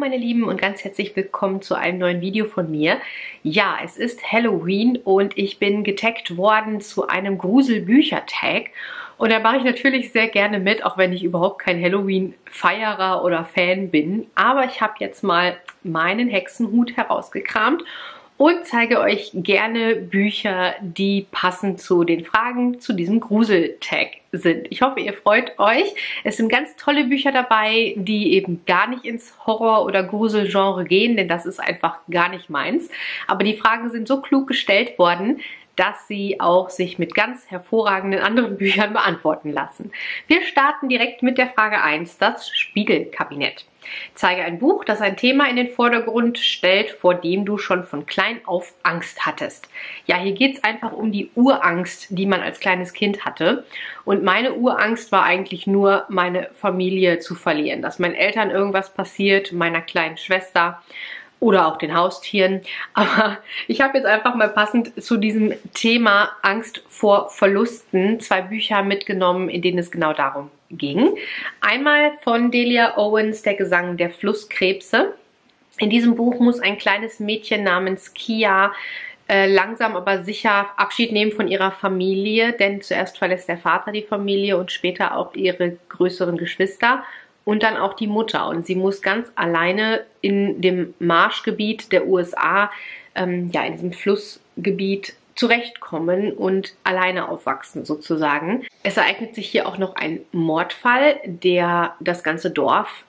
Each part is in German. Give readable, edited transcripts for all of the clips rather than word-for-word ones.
meine Lieben und ganz herzlich willkommen zu einem neuen Video von mir. Ja, es ist Halloween und ich bin getaggt worden zu einem Gruselbücher-Tag. Und da mache ich natürlich sehr gerne mit, auch wenn ich überhaupt kein Halloween-Feierer oder Fan bin. Aber ich habe jetzt mal meinen Hexenhut herausgekramt und zeige euch gerne Bücher, die passend zu den Fragen zu diesem Grusel-Tag sind. Ich hoffe, ihr freut euch. Es sind ganz tolle Bücher dabei, die eben gar nicht ins Horror- oder Grusel-Genre gehen, denn das ist einfach gar nicht meins. Aber die Fragen sind so klug gestellt worden, dass sie auch sich mit ganz hervorragenden anderen Büchern beantworten lassen. Wir starten direkt mit der Frage 1, das Spiegelkabinett. Zeige ein Buch, das ein Thema in den Vordergrund stellt, vor dem du schon von klein auf Angst hattest. Ja, hier geht es einfach um die Urangst, die man als kleines Kind hatte. Und meine Urangst war eigentlich nur, meine Familie zu verlieren. Dass meinen Eltern irgendwas passiert, meiner kleinen Schwester oder auch den Haustieren. Aber ich habe jetzt einfach mal passend zu diesem Thema Angst vor Verlusten 2 Bücher mitgenommen, in denen es genau darum ging. Einmal von Delia Owens, Der Gesang der Flusskrebse. In diesem Buch muss ein kleines Mädchen namens Kia langsam aber sicher Abschied nehmen von ihrer Familie, denn zuerst verlässt der Vater die Familie und später auch ihre größeren Geschwister. Und dann auch die Mutter. Und sie muss ganz alleine in dem Marschgebiet der USA, in diesem Flussgebiet zurechtkommen und alleine aufwachsen sozusagen. Es ereignet sich hier auch noch ein Mordfall, der das ganze Dorf,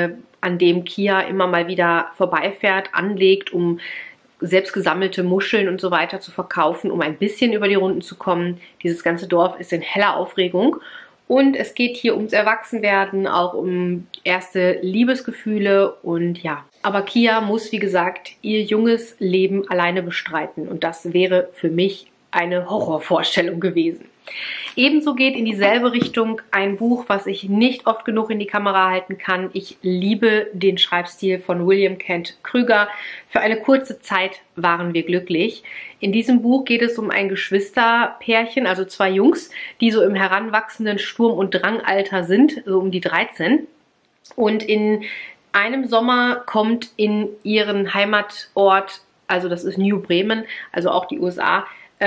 an dem Kia immer mal wieder vorbeifährt, anlegt, um selbst gesammelte Muscheln und so weiter zu verkaufen, um ein bisschen über die Runden zu kommen. Dieses ganze Dorf ist in heller Aufregung. Und es geht hier ums Erwachsenwerden, auch um erste Liebesgefühle und ja. Aber Kia muss, wie gesagt, ihr junges Leben alleine bestreiten und das wäre für mich eine Horrorvorstellung gewesen. Ebenso geht in dieselbe Richtung ein Buch, was ich nicht oft genug in die Kamera halten kann. Ich liebe den Schreibstil von William Kent Krüger. Für eine kurze Zeit waren wir glücklich. In diesem Buch geht es um ein Geschwisterpärchen, also 2 Jungs, die so im heranwachsenden Sturm- und Drangalter sind, so um die 13. Und in einem Sommer kommt in ihren Heimatort, also das ist New Bremen, also auch die USA,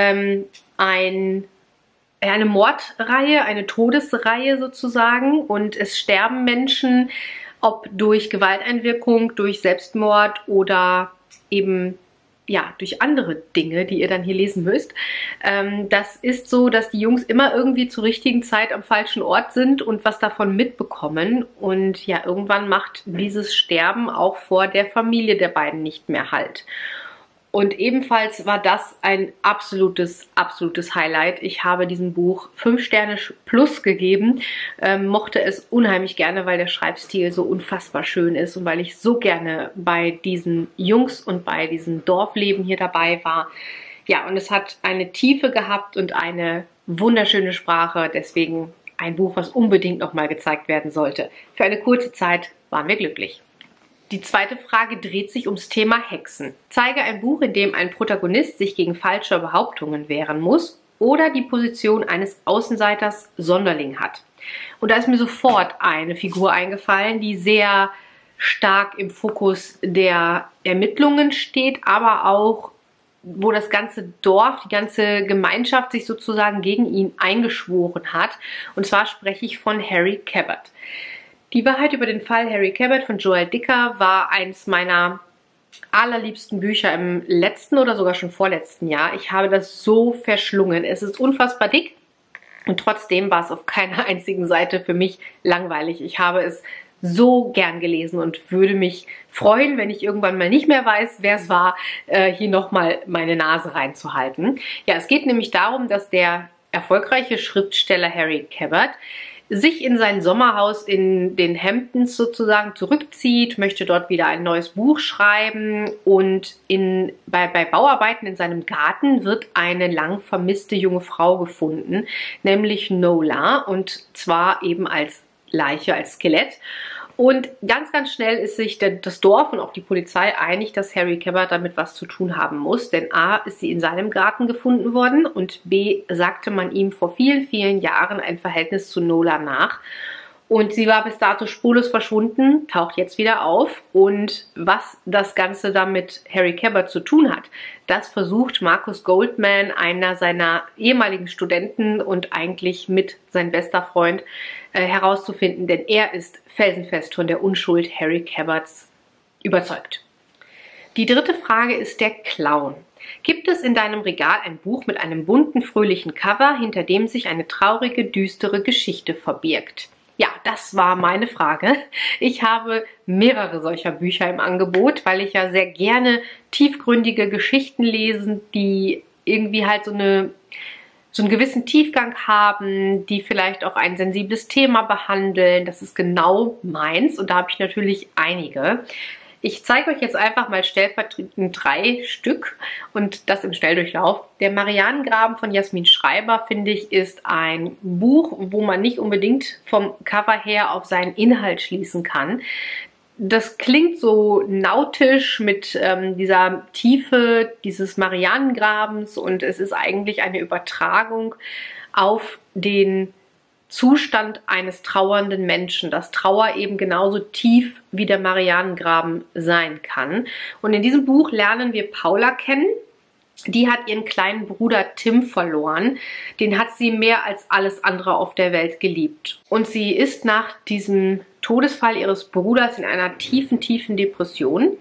eine Mordreihe, eine Todesreihe sozusagen und es sterben Menschen, ob durch Gewalteinwirkung, durch Selbstmord oder eben ja, durch andere Dinge, die ihr dann hier lesen müsst. Das ist so, dass die Jungs immer irgendwie zur richtigen Zeit am falschen Ort sind und was davon mitbekommen und ja, irgendwann macht dieses Sterben auch vor der Familie der beiden nicht mehr Halt. Und ebenfalls war das ein absolutes Highlight. Ich habe diesem Buch 5 Sterne plus gegeben, mochte es unheimlich gerne, weil der Schreibstil so unfassbar schön ist und weil ich so gerne bei diesen Jungs und bei diesem Dorfleben hier dabei war. Ja, und es hat eine Tiefe gehabt und eine wunderschöne Sprache, deswegen ein Buch, was unbedingt nochmal gezeigt werden sollte. Für eine kurze Zeit waren wir glücklich. Die zweite Frage dreht sich ums Thema Hexen. Zeige ein Buch, in dem ein Protagonist sich gegen falsche Behauptungen wehren muss oder die Position eines Außenseiters Sonderling hat. Und da ist mir sofort eine Figur eingefallen, die sehr stark im Fokus der Ermittlungen steht, aber auch, wo das ganze Dorf, die ganze Gemeinschaft sich sozusagen gegen ihn eingeschworen hat. Und zwar spreche ich von Harry Cabot. Die Wahrheit über den Fall Harry Cabot von Joel Dicker war eins meiner allerliebsten Bücher im letzten oder sogar schon vorletzten Jahr. Ich habe das so verschlungen. Es ist unfassbar dick und trotzdem war es auf keiner einzigen Seite für mich langweilig. Ich habe es so gern gelesen und würde mich freuen, wenn ich irgendwann mal nicht mehr weiß, wer es war, hier nochmal meine Nase reinzuhalten. Ja, es geht nämlich darum, dass der erfolgreiche Schriftsteller Harry Cabot sich in sein Sommerhaus in den Hamptons sozusagen zurückzieht, möchte dort wieder ein neues Buch schreiben und bei Bauarbeiten in seinem Garten wird eine lang vermisste junge Frau gefunden, nämlich Nola, und zwar eben als Leiche, als Skelett. Und ganz schnell ist sich das Dorf und auch die Polizei einig, dass Harry Cabot damit was zu tun haben muss. Denn A, ist sie in seinem Garten gefunden worden und B, sagte man ihm vor vielen Jahren ein Verhältnis zu Nola nach. Und sie war bis dato spurlos verschwunden, taucht jetzt wieder auf. Und was das Ganze dann mit Harry Cabot zu tun hat, das versucht Marcus Goldman, einer seiner ehemaligen Studenten und eigentlich mit sein bester Freund, herauszufinden. Denn er ist felsenfest von der Unschuld Harry Cabots überzeugt. Die dritte Frage ist der Clown. Gibt es in deinem Regal ein Buch mit einem bunten, fröhlichen Cover, hinter dem sich eine traurige, düstere Geschichte verbirgt? Ja, das war meine Frage. Ich habe mehrere solcher Bücher im Angebot, weil ich ja sehr gerne tiefgründige Geschichten lese, die irgendwie halt so einen gewissen Tiefgang haben, die vielleicht auch ein sensibles Thema behandeln. Das ist genau meins und da habe ich natürlich einige. Ich zeige euch jetzt einfach mal stellvertretend 3 Stück und das im Schnelldurchlauf. Der Marianengraben von Jasmin Schreiber, finde ich, ist ein Buch, wo man nicht unbedingt vom Cover her auf seinen Inhalt schließen kann. Das klingt so nautisch mit dieser Tiefe dieses Marianengrabens und es ist eigentlich eine Übertragung auf den Zustand eines trauernden Menschen, dass Trauer eben genauso tief wie der Marianengraben sein kann. Und in diesem Buch lernen wir Paula kennen. Die hat ihren kleinen Bruder Tim verloren. Den hat sie mehr als alles andere auf der Welt geliebt. Und sie ist nach diesem Todesfall ihres Bruders in einer tiefen, tiefen Depression.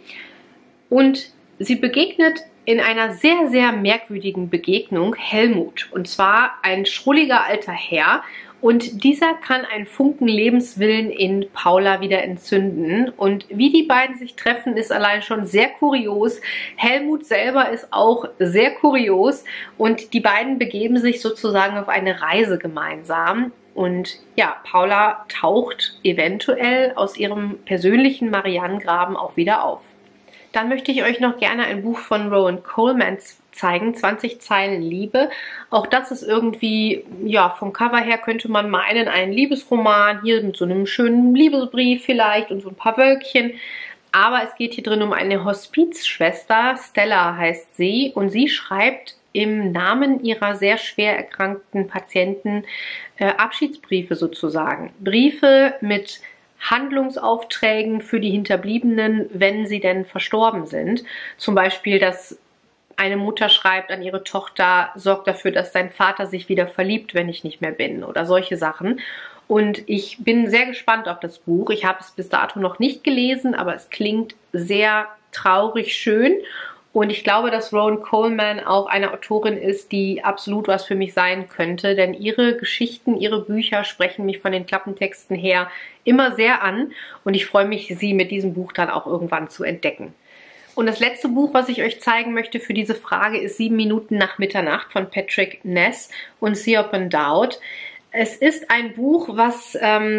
Und sie begegnet in einer sehr, sehr merkwürdigen Begegnung Helmut. Und zwar ein schrulliger alter Herr. Und dieser kann einen Funken Lebenswillen in Paula wieder entzünden. Und wie die beiden sich treffen, ist allein schon sehr kurios. Helmut selber ist auch sehr kurios. Und die beiden begeben sich sozusagen auf eine Reise gemeinsam. Und ja, Paula taucht eventuell aus ihrem persönlichen Marianengraben auch wieder auf. Dann möchte ich euch noch gerne ein Buch von Rowan Coleman zeigen, 20 Zeilen Liebe. Auch das ist irgendwie, ja, vom Cover her könnte man meinen, ein Liebesroman, hier mit so einem schönen Liebesbrief vielleicht und so ein paar Wölkchen. Aber es geht hier drin um eine Hospizschwester, Stella heißt sie, und sie schreibt im Namen ihrer sehr schwer erkrankten Patienten Abschiedsbriefe sozusagen. Briefe mit Handlungsaufträgen für die Hinterbliebenen, wenn sie denn verstorben sind. Zum Beispiel, dass eine Mutter schreibt an ihre Tochter, sorgt dafür, dass dein Vater sich wieder verliebt, wenn ich nicht mehr bin, oder solche Sachen. Und ich bin sehr gespannt auf das Buch. Ich habe es bis dato noch nicht gelesen, aber es klingt sehr traurig schön. Und ich glaube, dass Rowan Coleman auch eine Autorin ist, die absolut was für mich sein könnte, denn ihre Geschichten, ihre Bücher sprechen mich von den Klappentexten her immer sehr an und ich freue mich, sie mit diesem Buch dann auch irgendwann zu entdecken. Und das letzte Buch, was ich euch zeigen möchte für diese Frage, ist 7 Minuten nach Mitternacht von Patrick Ness und Siop and Dowd. Es ist ein Buch, was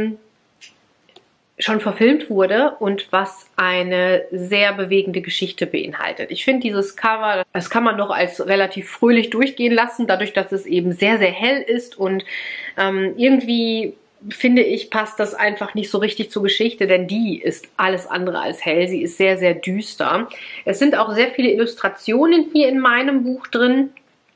schon verfilmt wurde und was eine sehr bewegende Geschichte beinhaltet. Ich finde dieses Cover, das kann man noch als relativ fröhlich durchgehen lassen, dadurch, dass es eben sehr, sehr hell ist und irgendwie finde ich, passt das einfach nicht so richtig zur Geschichte, denn die ist alles andere als hell. Sie ist sehr, sehr düster. Es sind auch sehr viele Illustrationen hier in meinem Buch drin,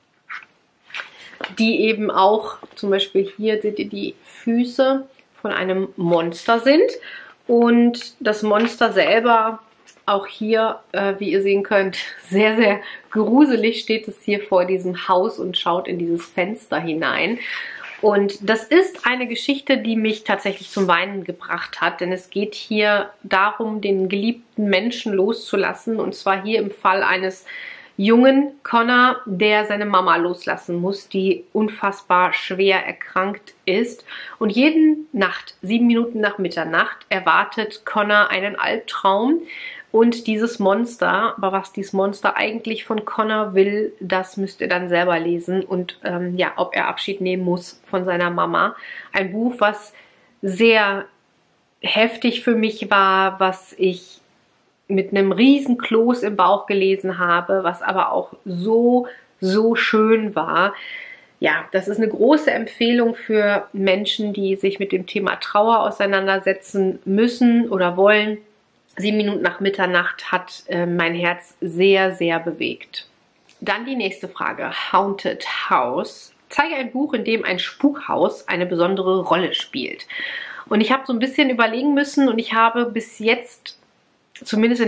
die eben auch, zum Beispiel hier seht ihr die Füße von einem Monster sind. Und das Monster selber, auch hier, wie ihr sehen könnt, sehr, sehr gruselig steht es hier vor diesem Haus und schaut in dieses Fenster hinein. Und das ist eine Geschichte, die mich tatsächlich zum Weinen gebracht hat, denn es geht hier darum, den geliebten Menschen loszulassen, und zwar hier im Fall eines jungen Connor, der seine Mama loslassen muss, die unfassbar schwer erkrankt ist. Und jede Nacht, 7 Minuten nach Mitternacht, erwartet Connor einen Albtraum. Und dieses Monster, aber was dieses Monster eigentlich von Connor will, das müsst ihr dann selber lesen. Und ja, ob er Abschied nehmen muss von seiner Mama. Ein Buch, was sehr heftig für mich war, was ich mit einem riesen Kloß im Bauch gelesen habe, was aber auch so, so schön war. Ja, das ist eine große Empfehlung für Menschen, die sich mit dem Thema Trauer auseinandersetzen müssen oder wollen. 7 Minuten nach Mitternacht hat mein Herz sehr, sehr bewegt. Dann die nächste Frage. Haunted House. Zeige ein Buch, in dem ein Spukhaus eine besondere Rolle spielt. Und ich habe so ein bisschen überlegen müssen und ich habe bis jetzt, zumindest in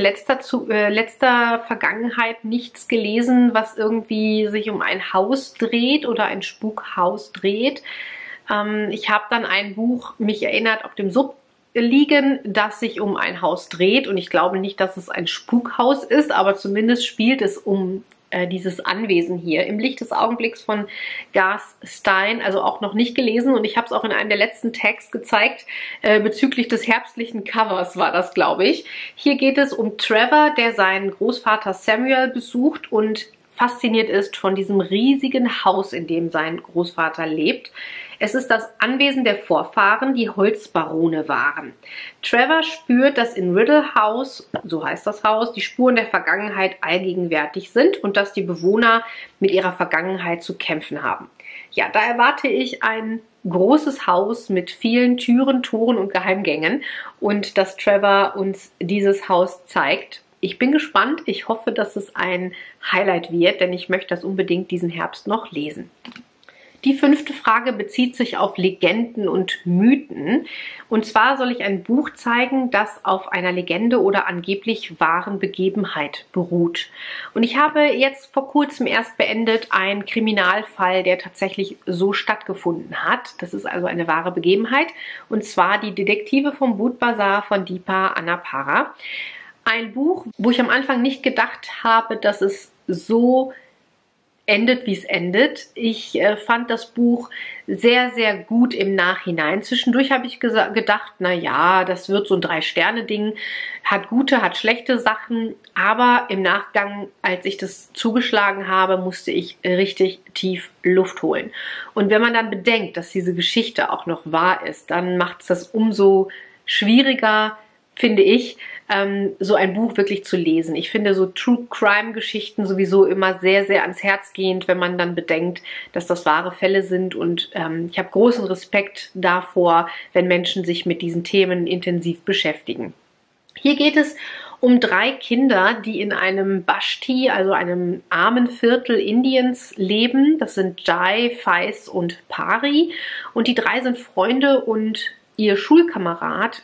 letzter Vergangenheit, nichts gelesen, was irgendwie sich um ein Haus dreht oder ein Spukhaus dreht. Ich habe dann ein Buch mich erinnert auf dem Sub liegen, das sich um ein Haus dreht, und ich glaube nicht, dass es ein Spukhaus ist, aber zumindest spielt es um dieses Anwesen hier. Im Licht des Augenblicks von Garth Stein, also auch noch nicht gelesen, und ich habe es auch in einem der letzten Tags gezeigt, bezüglich des herbstlichen Covers war das, glaube ich. Hier geht es um Trevor, der seinen Großvater Samuel besucht und fasziniert ist von diesem riesigen Haus, in dem sein Großvater lebt. Es ist das Anwesen der Vorfahren, die Holzbarone waren. Trevor spürt, dass in Riddle House, so heißt das Haus, die Spuren der Vergangenheit allgegenwärtig sind und dass die Bewohner mit ihrer Vergangenheit zu kämpfen haben. Ja, da erwarte ich ein großes Haus mit vielen Türen, Toren und Geheimgängen, und dass Trevor uns dieses Haus zeigt. Ich bin gespannt. Ich hoffe, dass es ein Highlight wird, denn ich möchte das unbedingt diesen Herbst noch lesen. Die 5. Frage bezieht sich auf Legenden und Mythen. Und zwar soll ich ein Buch zeigen, das auf einer Legende oder angeblich wahren Begebenheit beruht. Und ich habe jetzt vor kurzem erst beendet einen Kriminalfall, der tatsächlich so stattgefunden hat. Das ist also eine wahre Begebenheit. Und zwar die Detektive vom Bhoot Bazaar von Deepa Annapara. Ein Buch, wo ich am Anfang nicht gedacht habe, dass es so endet, wie es endet. Ich fand das Buch sehr, sehr gut im Nachhinein. Zwischendurch habe ich gedacht, na ja, das wird so ein 3-Sterne-Ding, hat gute, hat schlechte Sachen, aber im Nachgang, als ich das zugeschlagen habe, musste ich richtig tief Luft holen. Und wenn man dann bedenkt, dass diese Geschichte auch noch wahr ist, dann macht es das umso schwieriger, finde ich, so ein Buch wirklich zu lesen. Ich finde so True-Crime-Geschichten sowieso immer sehr, sehr ans Herz gehend, wenn man dann bedenkt, dass das wahre Fälle sind, und ich habe großen Respekt davor, wenn Menschen sich mit diesen Themen intensiv beschäftigen. Hier geht es um 3 Kinder, die in einem Bashti, also einem armen Viertel Indiens, leben. Das sind Jai, Faiz und Pari, und die 3 sind Freunde, und ihr Schulkamerad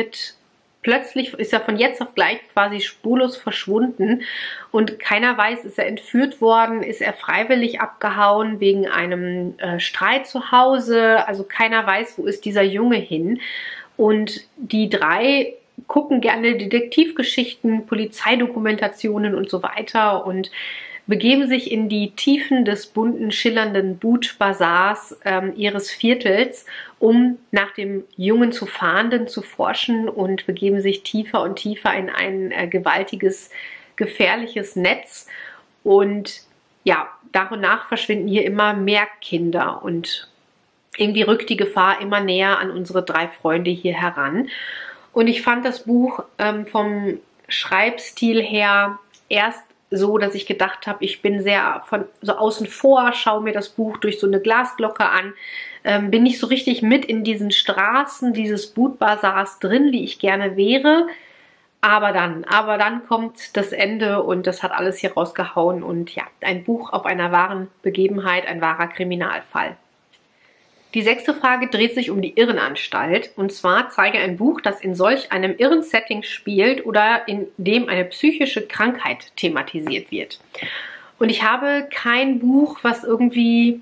ist er von jetzt auf gleich quasi spurlos verschwunden, und keiner weiß, ist er entführt worden, ist er freiwillig abgehauen wegen einem Streit zu Hause, also keiner weiß, wo ist dieser Junge hin. Und die 3 gucken gerne Detektivgeschichten, Polizeidokumentationen und so weiter und begeben sich in die Tiefen des bunten, schillernden Bhoot Bazaars ihres Viertels, um nach dem Jungen zu fahnden, zu forschen, und begeben sich tiefer und tiefer in ein gewaltiges, gefährliches Netz. Und ja, nach und nach verschwinden hier immer mehr Kinder, und irgendwie rückt die Gefahr immer näher an unsere 3 Freunde hier heran. Und ich fand das Buch vom Schreibstil her erst so, dass ich gedacht habe, ich bin sehr von so außen vor, schaue mir das Buch durch so eine Glasglocke an, bin nicht so richtig mit in diesen Straßen dieses Bhoot Bazaars drin, wie ich gerne wäre. Aber dann kommt das Ende, und das hat alles hier rausgehauen, und ja, ein Buch auf einer wahren Begebenheit, ein wahrer Kriminalfall. Die 6. Frage dreht sich um die Irrenanstalt, und zwar zeige ein Buch, das in solch einem irren Setting spielt oder in dem eine psychische Krankheit thematisiert wird. Und ich habe kein Buch, was irgendwie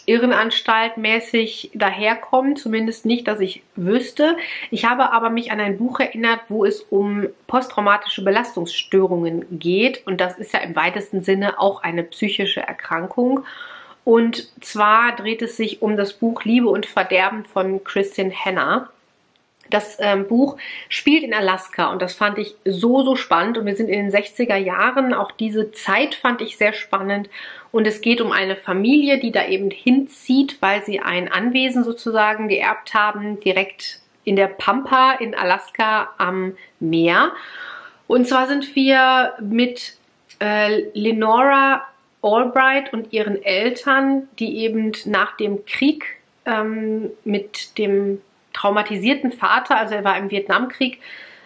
Irrenanstalt-mäßig daherkommt, zumindest nicht, dass ich wüsste. Ich habe aber mich an ein Buch erinnert, wo es um posttraumatische Belastungsstörungen geht, und das ist ja im weitesten Sinne auch eine psychische Erkrankung. Und zwar dreht es sich um das Buch Liebe und Verderben von Kristin Hannah. Das Buch spielt in Alaska, und das fand ich so spannend, und wir sind in den 60er Jahren, auch diese Zeit fand ich sehr spannend, und es geht um eine Familie, die da eben hinzieht, weil sie ein Anwesen sozusagen geerbt haben, direkt in der Pampa in Alaska am Meer. Und zwar sind wir mit Lenora Albright und ihren Eltern, die eben nach dem Krieg mit dem traumatisierten Vater, also er war im Vietnamkrieg,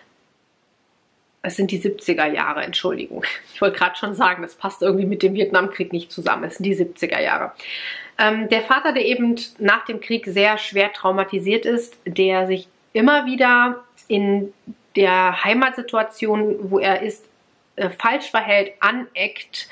es sind die 70er Jahre, Entschuldigung, ich wollte gerade schon sagen, das passt irgendwie mit dem Vietnamkrieg nicht zusammen, es sind die 70er Jahre. Der Vater, der eben nach dem Krieg sehr schwer traumatisiert ist, der sich immer wieder in der Heimatsituation, wo er ist, falsch verhält, aneckt,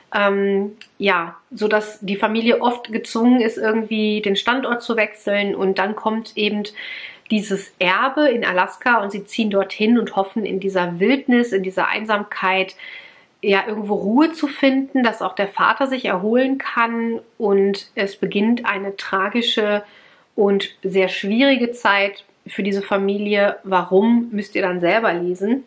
ja, so dass die Familie oft gezwungen ist, irgendwie den Standort zu wechseln, und dann kommt eben dieses Erbe in Alaska und sie ziehen dorthin und hoffen, in dieser Wildnis, in dieser Einsamkeit, ja, irgendwo Ruhe zu finden, dass auch der Vater sich erholen kann, und es beginnt eine tragische und sehr schwierige Zeit für diese Familie. Warum, müsst ihr dann selber lesen.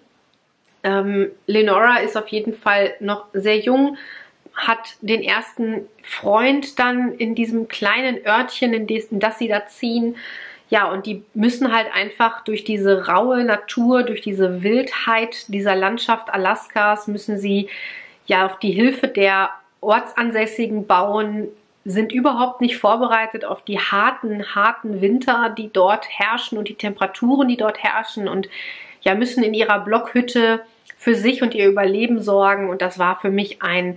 Lenora ist auf jeden Fall noch sehr jung, hat den ersten Freund dann in diesem kleinen Örtchen, in das sie da ziehen. Ja, und die müssen halt einfach durch diese raue Natur, durch diese Wildheit dieser Landschaft Alaskas, müssen sie ja auf die Hilfe der Ortsansässigen bauen, sind überhaupt nicht vorbereitet auf die harten Winter, die dort herrschen, und die Temperaturen, die dort herrschen, und ja, müssen in ihrer Blockhütte für sich und ihr Überleben sorgen. Und das war für mich ein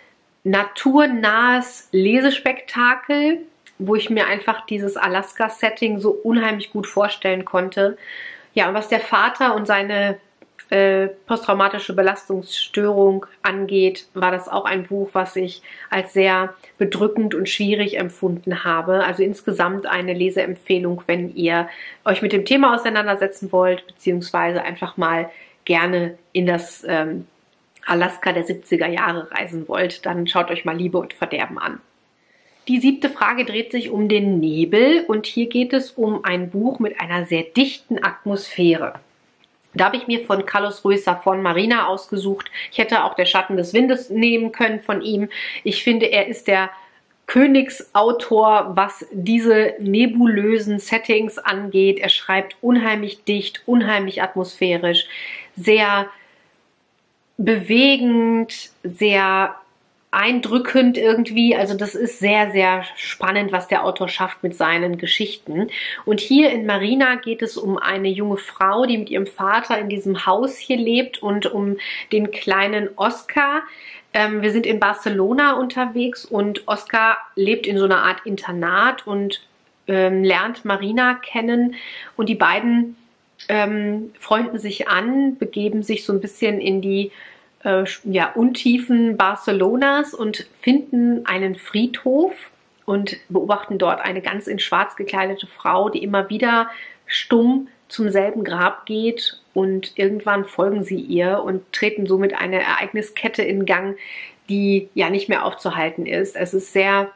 naturnahes Lesespektakel, wo ich mir einfach dieses Alaska-Setting so unheimlich gut vorstellen konnte. Ja, und was der Vater und seine posttraumatische Belastungsstörung angeht, war das auch ein Buch, was ich als sehr bedrückend und schwierig empfunden habe. Also insgesamt eine Leseempfehlung, wenn ihr euch mit dem Thema auseinandersetzen wollt, beziehungsweise einfach mal gerne in das Alaska der 70er Jahre reisen wollt, dann schaut euch mal Liebe und Verderben an. Die 7. Frage dreht sich um den Nebel, und hier geht es um ein Buch mit einer sehr dichten Atmosphäre. Da habe ich mir von Carlos Ruiz Zafón Marina ausgesucht. Ich hätte auch Der Schatten des Windes nehmen können von ihm. Ich finde, er ist der Königsautor, was diese nebulösen Settings angeht. Er schreibt unheimlich dicht, unheimlich atmosphärisch, sehr bewegend, sehr eindrückend irgendwie. Also das ist sehr, sehr spannend, was der Autor schafft mit seinen Geschichten. Und hier in Marina geht es um eine junge Frau, die mit ihrem Vater in diesem Haus hier lebt, und um den kleinen Oscar. Wir sind in Barcelona unterwegs, und Oscar lebt in so einer Art Internat und lernt Marina kennen, und die beiden freunden sich an, begeben sich so ein bisschen in die Untiefen Barcelonas und finden einen Friedhof und beobachten dort eine ganz in schwarz gekleidete Frau, die immer wieder stumm zum selben Grab geht, und irgendwann folgen sie ihr und treten somit eine Ereigniskette in Gang, die ja nicht mehr aufzuhalten ist. Es ist sehr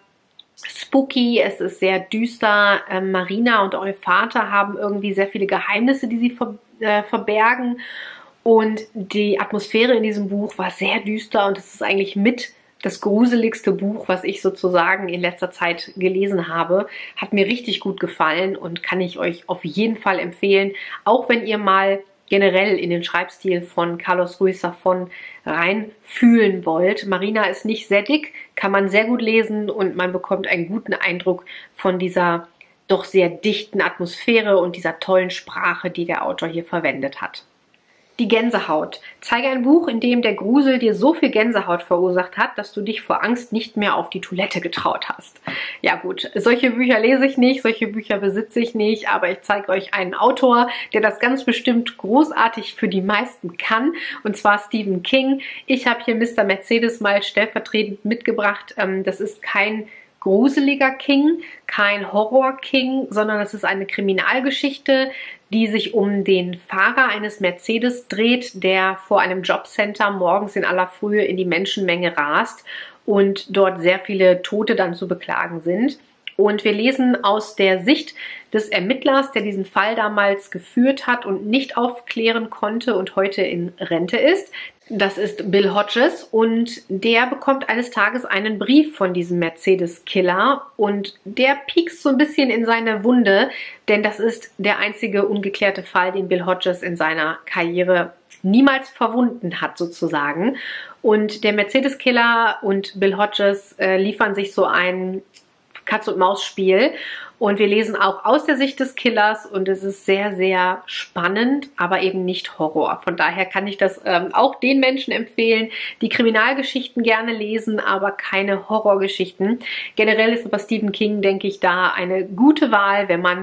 spooky, es ist sehr düster. Marina und auch ihr Vater haben irgendwie sehr viele Geheimnisse, die sie verbergen. Und die Atmosphäre in diesem Buch war sehr düster, und es ist eigentlich mit das gruseligste Buch, was ich sozusagen in letzter Zeit gelesen habe. Hat mir richtig gut gefallen und kann ich euch auf jeden Fall empfehlen, auch wenn ihr mal generell in den Schreibstil von Carlos Ruiz Zafón reinfühlen wollt. Marina ist nicht sehr dick, kann man sehr gut lesen, und man bekommt einen guten Eindruck von dieser doch sehr dichten Atmosphäre und dieser tollen Sprache, die der Autor hier verwendet hat. Die Gänsehaut. Zeige ein Buch, in dem der Grusel dir so viel Gänsehaut verursacht hat, dass du dich vor Angst nicht mehr auf die Toilette getraut hast. Ja gut, solche Bücher lese ich nicht, solche Bücher besitze ich nicht, aber ich zeige euch einen Autor, der das ganz bestimmt großartig für die meisten kann, und zwar Stephen King. Ich habe hier Mr. Mercedes mal stellvertretend mitgebracht. Das ist kein gruseliger King, kein Horror-King, sondern es ist eine Kriminalgeschichte, die sich um den Fahrer eines Mercedes dreht, der vor einem Jobcenter morgens in aller Frühe in die Menschenmenge rast und dort sehr viele Tote dann zu beklagen sind. Und wir lesen aus der Sicht des Ermittlers, der diesen Fall damals geführt hat und nicht aufklären konnte und heute in Rente ist. Das ist Bill Hodges, und der bekommt eines Tages einen Brief von diesem Mercedes-Killer, und der piekst so ein bisschen in seine Wunde, denn das ist der einzige ungeklärte Fall, den Bill Hodges in seiner Karriere niemals verwunden hat sozusagen. Und der Mercedes-Killer und Bill Hodges liefern sich so ein Katz-und-Maus-Spiel. Und wir lesen auch aus der Sicht des Killers, und es ist sehr, sehr spannend, aber eben nicht Horror. Von daher kann ich das auch den Menschen empfehlen, die Kriminalgeschichten gerne lesen, aber keine Horrorgeschichten. Generell ist aber Stephen King, denke ich, da eine gute Wahl, wenn man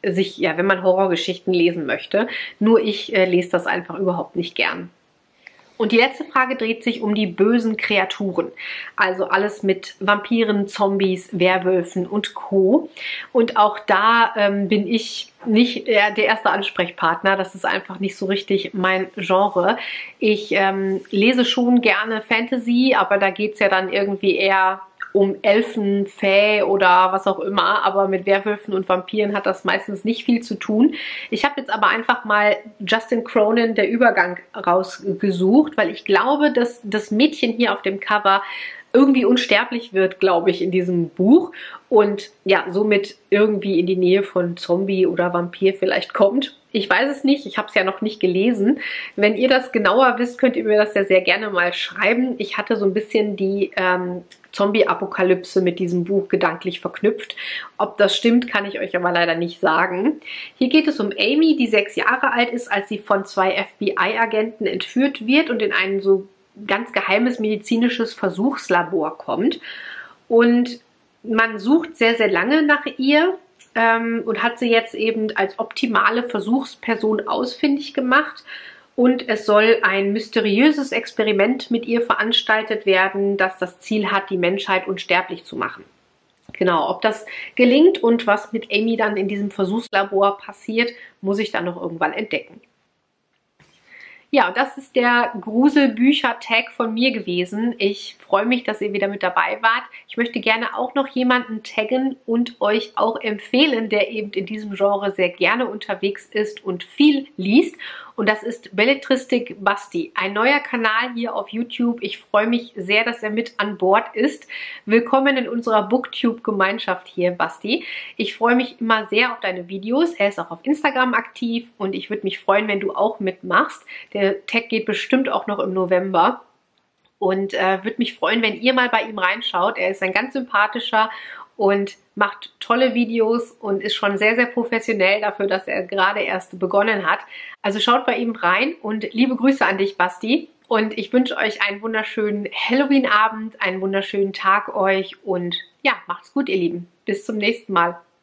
wenn man Horrorgeschichten lesen möchte. Nur ich lese das einfach überhaupt nicht gern. Und die letzte Frage dreht sich um die bösen Kreaturen. Also alles mit Vampiren, Zombies, Werwölfen und Co. Und auch da bin ich nicht der erste Ansprechpartner. Das ist einfach nicht so richtig mein Genre. Ich lese schon gerne Fantasy, aber da geht es ja dann irgendwie eher um Elfen, Fee oder was auch immer, aber mit Werwölfen und Vampiren hat das meistens nicht viel zu tun. Ich habe jetzt aber einfach mal Justin Cronin, der Übergang, rausgesucht, weil ich glaube, dass das Mädchen hier auf dem Cover irgendwie unsterblich wird, glaube ich, in diesem Buch und ja, somit irgendwie in die Nähe von Zombie oder Vampir vielleicht kommt. Ich weiß es nicht, ich habe es ja noch nicht gelesen. Wenn ihr das genauer wisst, könnt ihr mir das ja sehr gerne mal schreiben. Ich hatte so ein bisschen die Zombie-Apokalypse mit diesem Buch gedanklich verknüpft. Ob das stimmt, kann ich euch aber leider nicht sagen. Hier geht es um Amy, die 6 Jahre alt ist, als sie von 2 FBI-Agenten entführt wird und in ein so ganz geheimes medizinisches Versuchslabor kommt. Und man sucht sehr, sehr lange nach ihr und hat sie jetzt eben als optimale Versuchsperson ausfindig gemacht. Und es soll ein mysteriöses Experiment mit ihr veranstaltet werden, das das Ziel hat, die Menschheit unsterblich zu machen. Genau, ob das gelingt und was mit Amy dann in diesem Versuchslabor passiert, muss ich dann noch irgendwann entdecken. Ja, und das ist der Gruselbücher-Tag von mir gewesen. Ich freue mich, dass ihr wieder mit dabei wart. Ich möchte gerne auch noch jemanden taggen und euch auch empfehlen, der eben in diesem Genre sehr gerne unterwegs ist und viel liest. Und das ist Belletristik Basti, ein neuer Kanal hier auf YouTube. Ich freue mich sehr, dass er mit an Bord ist. Willkommen in unserer Booktube-Gemeinschaft hier, Basti. Ich freue mich immer sehr auf deine Videos. Er ist auch auf Instagram aktiv und ich würde mich freuen, wenn du auch mitmachst. Der Tag geht bestimmt auch noch im November. Und würde mich freuen, wenn ihr mal bei ihm reinschaut. Er ist ein ganz sympathischer und macht tolle Videos und ist schon sehr, sehr professionell dafür, dass er gerade erst begonnen hat. Also schaut bei ihm rein und liebe Grüße an dich, Basti. Und ich wünsche euch einen wunderschönen Halloween-Abend, einen wunderschönen Tag euch und ja, macht's gut, ihr Lieben. Bis zum nächsten Mal.